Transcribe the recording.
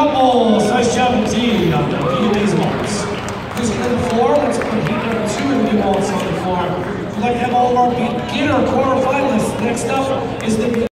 couple, size 17 on the Vietnamese vaults. Who's clear the floor? Let's put heat number 2 of the new vaults on the floor. We'd like to have all of our beginner corner